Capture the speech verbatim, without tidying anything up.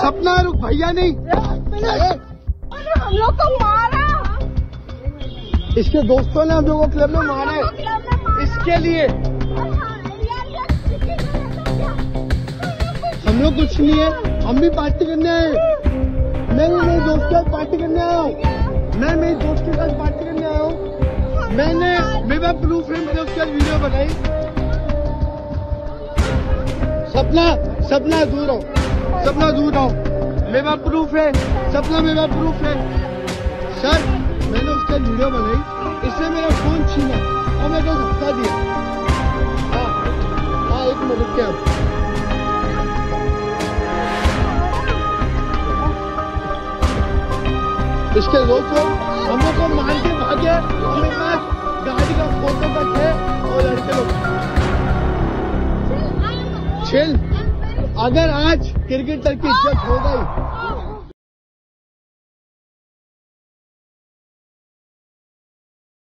सपना रुक भैया नहीं, हम लोग को मारा, इसके दोस्तों ने हम लोगों को क्लब में मारा है, इसके लिए हम लोग कुछ नहीं है, हम भी पार्टी करने आए। मैं भी मेरे दोस्त के साथ पार्टी करने आया हूँ, मैं मेरे दोस्त के साथ पार्टी करने आया हूँ। मैंने मेरे पास प्रूफ है, मैंने उसके साथ वीडियो बनाई। सपना सपना दूर आओ, सपना दूर आओ, मेरे पास प्रूफ है, सपना मेरे पास प्रूफ है। सर मैंने उसका वीडियो बनाई, इसने मेरा फोन छीना और मेरे को धक्का दिया। हाँ हाँ एक मिनट क्या इसके दोस्त लोग हम लोग को मार के भागे, हमें पास गाड़ी का फोटो तक है और लड़के लोग चिल। अगर आज क्रिकेटर की इज्जत हो गई